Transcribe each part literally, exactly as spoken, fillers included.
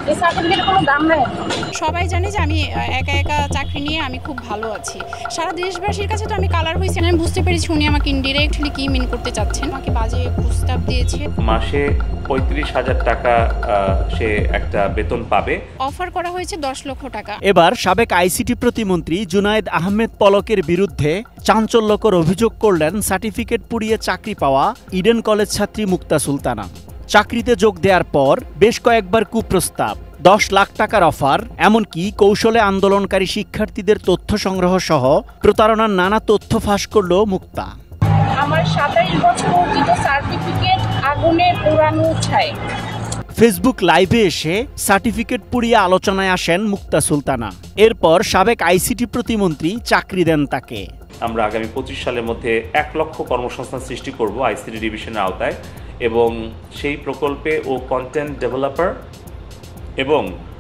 এই সার্টিফিকেটের কোনো দাম নাই। সবাই জানে যে আমি একা একা চাকরি নিয়ে আমি খুব ভালো আছি। সারা দেশবাসীর কাছে তো আমি কালার হয়েছি, আমি বুঝতে পেরেছি উনি আমাকে ইনডিরেক্টলি কি মিন করতে চাচ্ছেন। আমাকে বাজে প্রস্তাব দিয়েছে। মাসে পঁয়ত্রিশ হাজার টাকা সে একটা বেতন পাবে। অফার করা হয়েছে দশ লক্ষ টাকা। এবার সাবেক আইসিটি প্রতিমন্ত্রী জুনায়েদ আহমেদ পলকের বিরুদ্ধে চাঞ্চল্যকর অভিযোগ করলেন সার্টিফিকেট পুড়িয়ে চাকরি পাওয়া ইডেন কলেজ ছাত্রী মুক্তা সুলতানা। চাকরিতে যোগ দেওয়ার পর বেশ কয়েকবার কুপ্রস্তাব, দশ লাখ টাকার অফার, এমনকি কৌশলে আন্দোলনকারী শিক্ষার্থীদের তথ্য সংগ্রহ সহ প্রতারণার নানা তথ্য ফাঁস করল মুক্তা। আমার সাতাইশ বছর অর্জিত সার্টিফিকেট আগুনে পোড়ানো ছাই। ফেসবুক লাইভে এসে সার্টিফিকেট পুড়িয়ে আলোচনায় আসেন মুক্তা সুলতানা। এরপর সাবেক আইসিটি প্রতিমন্ত্রী চাকরি দেন তাকে। আমরা আগামী পঁচিশ সালের মধ্যে এক লক্ষ কর্মসংস্থান সৃষ্টি করব আইসিটি ডিভিশনের আওতায়, এবং সেই প্রকল্পে ও কন্টেন্ট ডেভেলপার এবং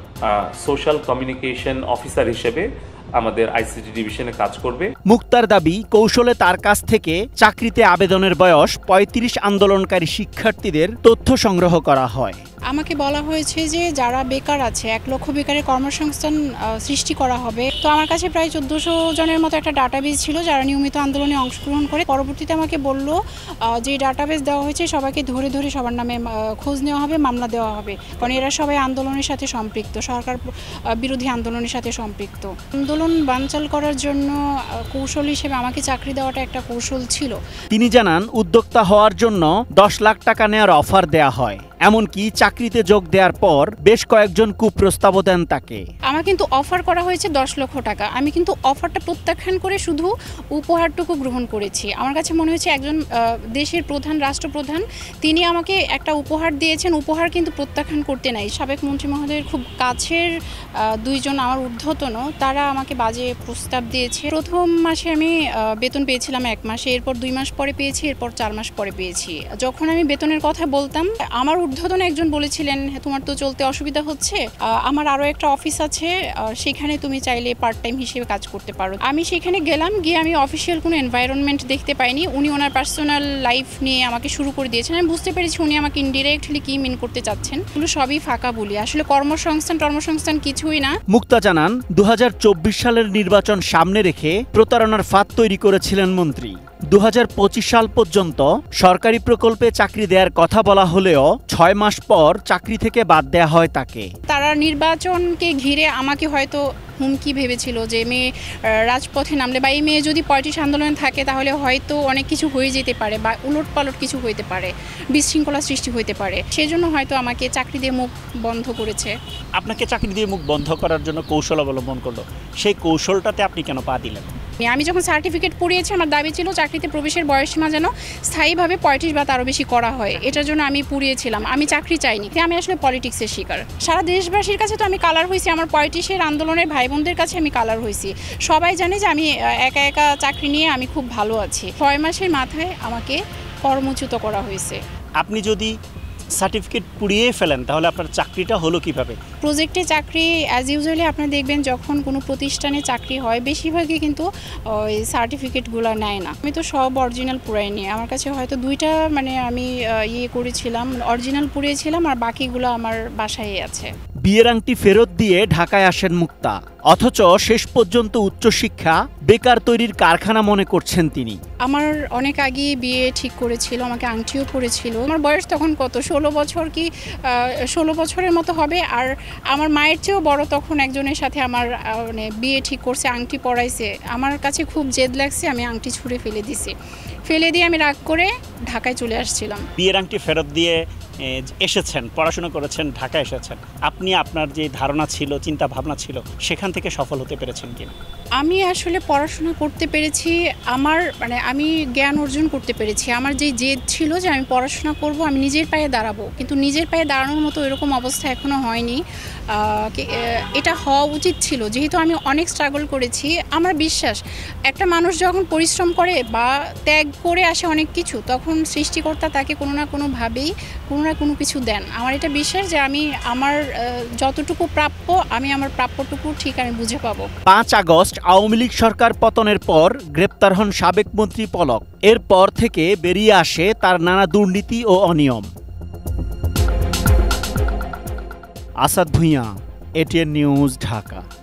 সোশ্যাল কমিউনিকেশন অফিসার হিসেবে আমাদের আইসিটি ডিভিশনে কাজ করবে। মুক্তার দাবি, কৌশলে তার কাছ থেকে চাকরিতে আবেদনের বয়স পঁয়ত্রিশ আন্দোলনকারী শিক্ষার্থীদের তথ্য সংগ্রহ করা হয়। আমাকে বলা হয়েছে যে যারা বেকার আছে এক লক্ষ বেকারের কর্মসংস্থান সৃষ্টি করা হবে। তো আমার কাছে প্রায় চোদ্দোশো জনের মতো একটা ডাটাবেস ছিল যারা নিয়মিত আন্দোলনে অংশগ্রহণ করে। পরবর্তীতে আমাকে বলল যে ডাটাবেস দেওয়া হয়েছে সবাইকে ধরে ধরে সবার নামে খোঁজ নেওয়া হবে, মামলা দেওয়া হবে, কারণ এরা সবাই আন্দোলনের সাথে সম্পৃক্ত, সরকার বিরোধী আন্দোলনের সাথে সম্পৃক্ত। আন্দোলন বানচাল করার জন্য কৌশল হিসেবে আমাকে চাকরি দেওয়াটা একটা কৌশল ছিল। তিনি জানান, উদ্যোক্তা হওয়ার জন্য দশ লাখ টাকা নেওয়ার অফার দেয়া হয়, এমনকি চাকরিতে যোগ দেওয়ার পর বেশ কয়েকজন কুপ্রস্তাবও দেন তাকে। আমার কিন্তু অফার করা হয়েছে দশ লক্ষ টাকা, আমি কিন্তু অফারটা প্রত্যাখ্যান করে শুধু উপহারটুকু গ্রহণ করেছি। আমার কাছে মনে হয়েছে একজন দেশের প্রধান, রাষ্ট্রপ্রধান, তিনি আমাকে একটা উপহার দিয়েছেন, উপহার কিন্তু প্রত্যাখ্যান করতে নাই। সাবেক মন্ত্রী মহোদয়ের খুব কাছের দুইজন আমার ঊর্ধ্বতন, তারা আমাকে বাজে প্রস্তাব দিয়েছে। প্রথম মাসে আমি বেতন পেয়েছিলাম এক মাসে, এরপর দুই মাস পরে পেয়েছি, এরপর চার মাস পরে পেয়েছি। যখন আমি বেতনের কথা বলতাম, আমার ঊর্ধ্বতন একজন বলেছিলেন, তোমার তো চলতে অসুবিধা হচ্ছে, আমার আরও একটা অফিস আছে, সেখানে তুমি চাইলে পার্ট টাইম হিসেবে কাজ করতে পারো। আমি সেখানে গেলাম, গিয়ে আমি অফিসিয়াল কোনো এনভায়রনমেন্ট দেখতে পাইনি। উনি ওনার পার্সোনাল লাইফ নিয়ে আমাকে শুরু করে দিয়েছেন। আমি বুঝতে পেরেছি উনি আমাকে ইনডিরেক্টলি কি মিন করতে চাচ্ছেন। এগুলো সবই ফাঁকা বলি, আসলে কর্মসংস্থান টর্মসংস্থান কিছুই না। মুক্তা জানান, দু হাজার চব্বিশ সালের নির্বাচন সামনে রেখে প্রতারণার ফাঁদ তৈরি করেছিলেন মন্ত্রী। দু হাজার পঁচিশ সাল পর্যন্ত সরকারি প্রকল্পে চাকরি দেওয়ার কথা বলা হলেও ছয় মাস পর চাকরি থেকে বাদ দেয়া হয় তাকে। তারা নির্বাচনকে ঘিরে আমাকে হয়তো হুমকি ভেবেছিল যে মেয়ে রাজপথে নামলে বা এই মেয়ে যদি পঁয়ত্রিশ আন্দোলনে থাকে তাহলে হয়তো অনেক কিছু হয়ে যেতে পারে বা উলট পালট কিছু হইতে পারে, বিশৃঙ্খলা সৃষ্টি হইতে পারে। সেজন্য হয়তো আমাকে চাকরি দিয়ে মুখ বন্ধ করেছে। আপনাকে চাকরি দিয়ে মুখ বন্ধ করার জন্য কৌশল অবলম্বন করলো, সেই কৌশলটাতে আপনি কেন পা দিলেন? আমি যখন সার্টিফিকেট পুড়িয়েছি, আমার দাবি ছিল চাকরিতে প্রবেশের বয়সসীমা যেন স্থায়ীভাবে পঁয়ত্রিশ বা তারও বেশি করা হয়, এটার জন্য আমি পুড়িয়েছিলাম। আমি চাকরি চাইনি, আমি আসলে পলিটিক্সের শিকার। সারা দেশবাসীর কাছে তো আমি কালার হয়েছি, আমার পঁয়ত্রিশের আন্দোলনের ভাই বোনদের কাছে আমি কালার হয়েছি। সবাই জানে যে আমি একা একা চাকরি নিয়ে আমি খুব ভালো আছি। ছয় মাসের মাথায় আমাকে কর্মচ্যুত করা হয়েছে। আপনি যদি সার্টিফিকেট পুড়িয়ে ফেলেন তাহলে আপনার চাকরিটা হলো কিভাবে? প্রজেক্টে চাকরি অ্যাজ ইউজুয়ালি আপনি দেখবেন যখন কোনো প্রতিষ্ঠানে চাকরি হয় বেশিরভাগই কিন্তু ওই সার্টিফিকেটগুলো নেয় না। আমি তো সব অরিজিনাল পুরাইনি, আমার কাছে হয়তো দুইটা মানে আমি ইয়ে করেছিলাম, অরিজিনাল পুড়িয়েছিলাম, আর বাকিগুলো আমার বাসায় আছে। বিয়ের আংটি ফেরত দিয়ে ঢাকায় আসেন মুক্তা, অথচ শেষ পর্যন্ত উচ্চশিক্ষা বেকার তৈরির কারখানা মনে করছেন তিনি। আমার অনেক আগে বিয়ে ঠিক করেছিল, আমাকে আংটিও পরেছিল। আমার বয়স তখন কত, ষোলো বছর কি ষোলো বছরের মতো হবে। আর আমার মায়ের চেয়েও বড় তখন একজনের সাথে আমার মানে বিয়ে ঠিক করছে, আংটি পরাইছে। আমার কাছে খুব জেদ লাগছে, আমি আংটি ছুঁড়ে ফেলে দিছি। ফেলে দিয়ে আমি রাগ করে ঢাকায় চলে আসছিলাম। বিয়ের আংটি ফেরত দিয়ে এসেছেন, পড়াশোনা করেছেন, ঢাকায় এসেছেন। আপনি আপনার যে ধারণা ছিল, চিন্তা ভাবনা ছিল, সেখান থেকে সফল হতে পেরেছেন কিনা? আমি আসলে পড়াশোনা করতে পেরেছি, আমার মানে আমি জ্ঞান অর্জন করতে পেরেছি। আমার যে জেদ ছিল যে আমি পড়াশোনা করব, আমি নিজের পায়ে দাঁড়াবো, কিন্তু নিজের পায়ে দাঁড়ানোর মতো এরকম অবস্থা এখনও হয়নি। এটা হওয়া উচিত ছিল, যেহেতু আমি অনেক স্ট্রাগল করেছি। আমার বিশ্বাস একটা মানুষ যখন পরিশ্রম করে বা ত্যাগ করে আসে অনেক কিছু, তখন সৃষ্টিকর্তা তাকে কোনো না কোনোভাবেই কোনো না কোনো কিছু দেন। আমার এটা বিশ্বাস যে আমি আমার যতটুকু প্রাপ্য, আমি আমার প্রাপ্যটুকু ঠিক আমি বুঝে পাবো। পাঁচ আগস্ট আওয়ামী লীগ সরকার পতনের পর গ্রেপ্তার হন সাবেক মন্ত্রী পলক। এরপর থেকে বেরিয়ে আসে তার নানা দুর্নীতি ও অনিয়ম। Asad Bhuiyan, ATN news, Dhaka.